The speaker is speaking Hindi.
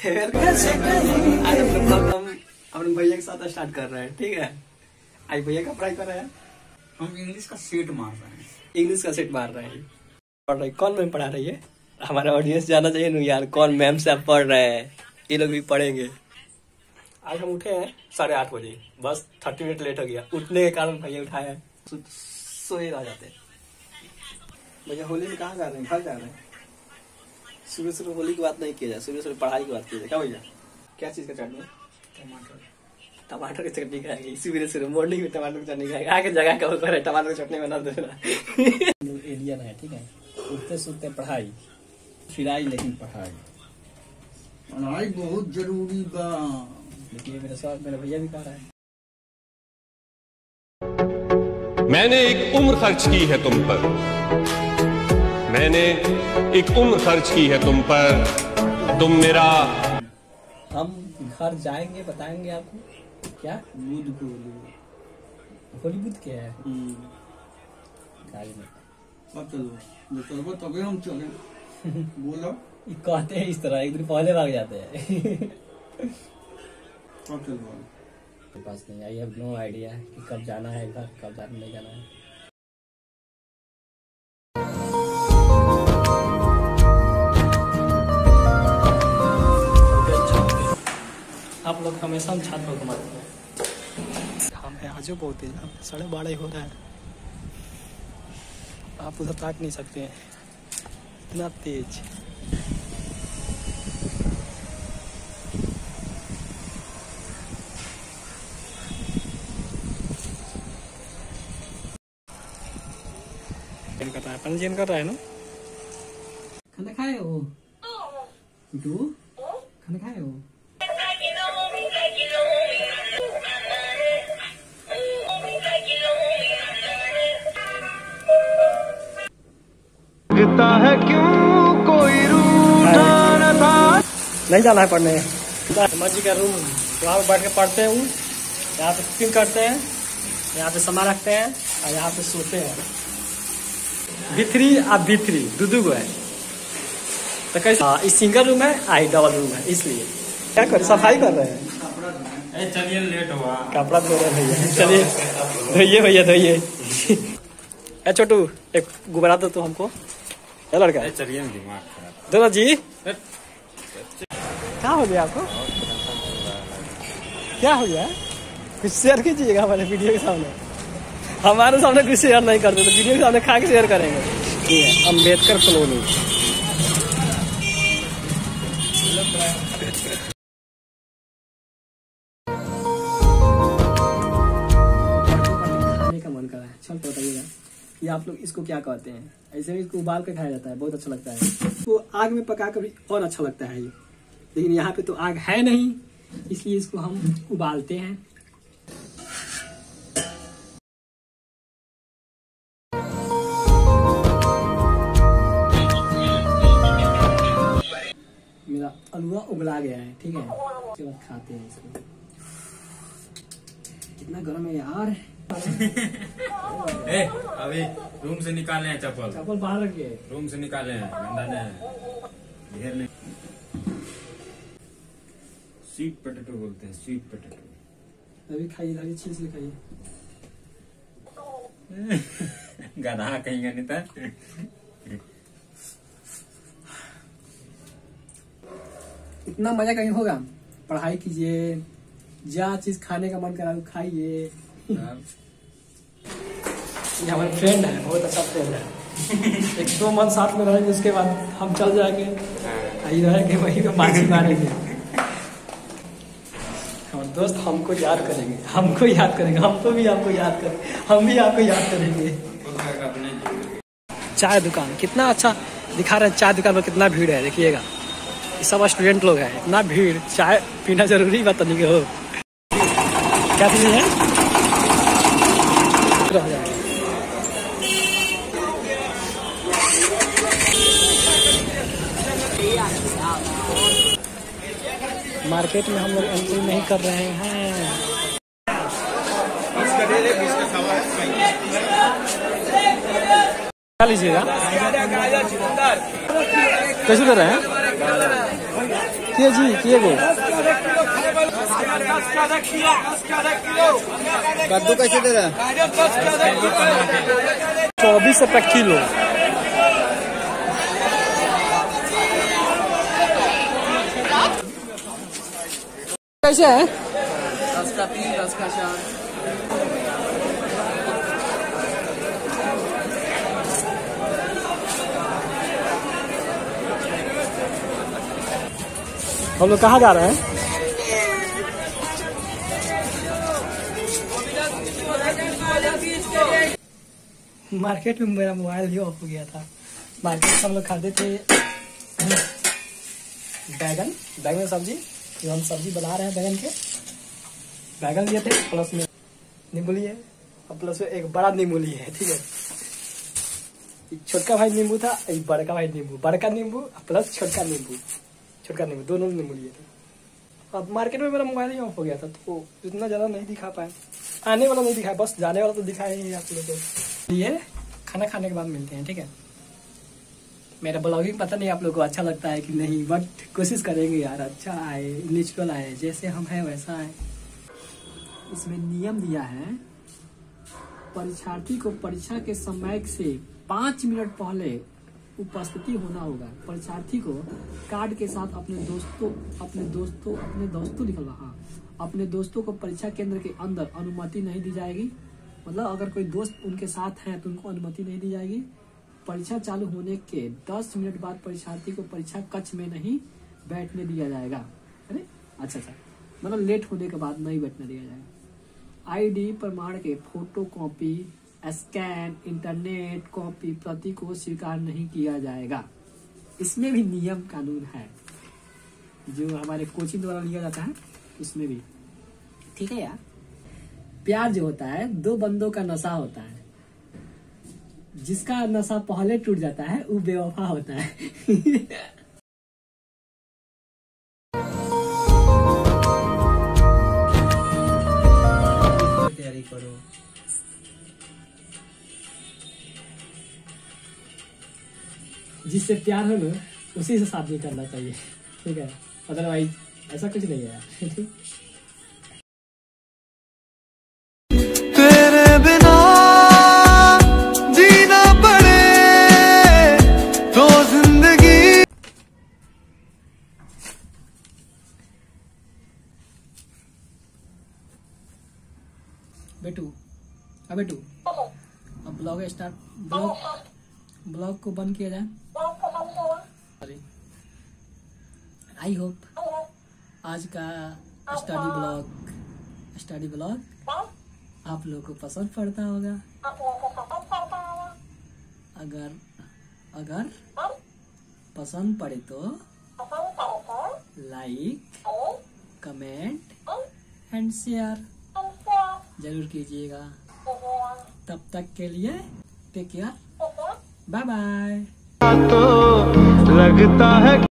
आज हम अपने भैया के साथ स्टार्ट कर रहे हैं, ठीक है। आज भैया का पढ़ाई कर रहे हैं, हम इंग्लिश का सेट मार रहे हैं। इंग्लिश का सेट मार रहे हैं। पढ़ रही कौन मैम पढ़ा रही है? हमारा ऑडियंस जाना चाहिए ना यार, कौन मैम से आप पढ़ रहे हैं। ये लोग भी पढ़ेंगे। आज हम उठे हैं 8:30 बजे, बस 30 मिनट लेट हो गया। उठने के कारण भैया उठाए हैं, सोए रह जाते हैं। भैया होली में कहाँ जा रहे हैं? घर जा रहे हैं। सुबह सुबह होली की बात नहीं किया जाए, सुबह सुबह पढ़ाई की बात की जाए। क्या भैया, क्या चीज का चटनी? टमाटर की चटनी खाएगी सुबह सुबह, मॉर्निंग में टमाटर की चटनी खाएगी। आगे जगह का ऊपर है, टमाटर की चटनी बना देना। एलियन है, ठीक है। उठते सुनते पढ़ाई, फिराई लेकिन पढ़ाई बहुत जरूरी बा। देखिए मेरे साथ मेरा भैया भी कह रहा है। मैंने एक उम्र खर्च की है तुम पर, मैंने एक उम्र खर्च की है तुम पर, तुम मेरा। हम घर जाएंगे, बताएंगे आपको। क्या बुध को होली बुध क्या है? गाड़ी में चलो तभी हम चले। बोलो कहते हैं इस तरह, एक दिन पहले भाग जाते हैं। पास नहीं, आई हैव नो आइडिया कि कब जाना है घर, कब जाना नहीं जाना है। आप लोग हमेशा हम छात्रों को मारते हैं। हम है आज बहुत तेज, 12:30 हो रहा है। आप उधर ताक नहीं सकते हैं, इतना तेज। कर रहा है, पंजीयन कर रहा है ना। खाना खाए हो? खाना खाए हो? है क्यों कोई रूठा न था। नहीं जाना है पढ़ने। मर्जी का रूम, वहाँ पे बैठ के पढ़ते हैं। यहाँ पे कुकिंग करते हैं, यहाँ पे सामान रखते हैं और यहाँ पे सोते हैं। B3 और B3 दो गो है तो कैसे? इस सिंगल रूम है, आई डबल रूम है, इसलिए क्या कर सफाई कर रहे हैं। चलिए लेट हुआ, कपड़ा धो रहे हैं भैया। चलिए धोइए भैया, धोइए। छोटू एक गुब्बारा दो तो हमको। क्या लड़का है? चलिए दिमाग खराब। दोनों जी क्या हो गया आपको? क्या हो गया? कुछ शेयर कीजिएगा हमारे वीडियो के सामने। हमारे सामने कुछ शेयर नहीं करते तो वीडियो के सामने खा के शेयर करेंगे। ये है अम्बेडकर कॉलोनी। खाने का मन कर रहा है, चल बताइएगा ये आप लोग इसको क्या कहते हैं? ऐसे भी इसको उबाल के खाया जाता है, बहुत अच्छा लगता है। तो आग में पका कर भी और अच्छा लगता है ये, लेकिन यहाँ पे तो आग है नहीं, इसलिए इसको हम उबालते हैं। मेरा अलुआ उबला गया है, ठीक है। उसके बाद खाते हैं इसको। कितना गर्म है यार। अभी रूम से निकाले हैं चप्पल। चप्पल बाहर रखिए। रूम से निकाले हैं, गंदा नहीं ढेर नहीं। स्वीट पोटैटो बोलते हैं, स्वीट पोटैटो। अभी खाइए, अभी चीज से खाइए। गधा कहीं नहीं था। इतना मजा कहीं होगा? पढ़ाई कीजिए, जहाँ चीज खाने का मन करा खाइए। ये हमारे फ्रेंड है, बहुत अच्छा फ्रेंड है। 1-2 मंथ साथ में रहेंगे, उसके बाद हम चल जाएंगे, वहीं रहेंगे, वहीं पे माछी मारेंगे। हमारे दोस्त हमको याद करेंगे, हमको याद करेंगे, हमको भी आपको याद करेंगे, हम भी आपको याद करेंगे। चाय दुकान कितना अच्छा दिखा रहे हैं। चाय दुकान पर कितना भीड़ है देखिएगा। ये सब स्टूडेंट लोग हैं, इतना भीड़। चाय पीना जरूरी बात नहीं हो। क्या चीज है? मार्केट में हम लोग एंट्री नहीं कर रहे हैं। क्या लीजिएगा? कैसे दे रहे हैं? किए जी किए गो कद्दू कैसे दे रहा है? 24 रुपए किलो। कैसे है? 10 का 3, 10 का 4। हम लोग कहाँ जा रहे हैं? मार्केट में मेरा मोबाइल ही ऑफ हो गया था। मार्केट से हम लोग खाते थे बैगन सब्जी, जो हम सब्जी बना रहे हैं बैगन के। बैगन लिए थे, प्लस में नींबू लिए और प्लस में एक बड़ा नींबू लिए है। ठीक है, एक छोटका भाई नींबू था, एक बड़का भाई नींबू, बड़का नींबू प्लस छोटका नींबू दोनों नींबू लिए थे। अब मार्केट में मेरा मोबाइल ही ऑफ हो गया था, तो इतना ज्यादा नहीं दिखा पाए। आने वाला नहीं दिखाया, बस जाने वाला तो दिखाए ही आप लोगों को। ये खाना खाने के बाद मिलते हैं, ठीक है। मेरा ब्लॉगिंग पता नहीं आप लोगों को अच्छा लगता है कि नहीं, बट कोशिश करेंगे यार अच्छा आए, नेचुरल आए, जैसे हम हैं वैसा आए। इसमें नियम दिया है, परीक्षार्थी को परीक्षा के समय से 5 मिनट पहले उपस्थिति होना होगा। परीक्षार्थी को कार्ड के साथ अपने दोस्तों को परीक्षा केंद्र के अंदर अनुमति नहीं दी जाएगी। मतलब अगर कोई दोस्त उनके साथ हैं तो उनको अनुमति नहीं दी जाएगी। परीक्षा चालू होने के 10 मिनट बाद परीक्षार्थी को परीक्षा कक्ष में नहीं बैठने दिया जाएगा। अरे अच्छा, मतलब लेट होने के बाद नहीं बैठने दिया जाएगा। आईडी प्रमाण के photo copy, scan, internet copy प्रति को स्वीकार नहीं किया जाएगा। इसमें भी नियम कानून है जो हमारे कोचिंग द्वारा लिया जाता है, इसमें भी ठीक है यार। प्यार जो होता है 2 बंदों का नशा होता है, जिसका नशा पहले टूट जाता है वो बेवफा होता है। तैयारी करो, जिससे प्यार हो ना उसी से शादी करना चाहिए, ठीक है। अदरवाइज ऐसा कुछ नहीं है यार। तेरे बिना जीना पड़े तो जिंदगी। बेटू अब ब्लॉग को बंद किया जाए। आई होप आज का स्टडी ब्लॉग आप लोगों को पसंद पड़ता होगा। अगर पसंद पड़े तो लाइक, कमेंट एंड शेयर जरूर कीजिएगा। तब तक के लिए टेक केयर, बाय बाय। तो लगता है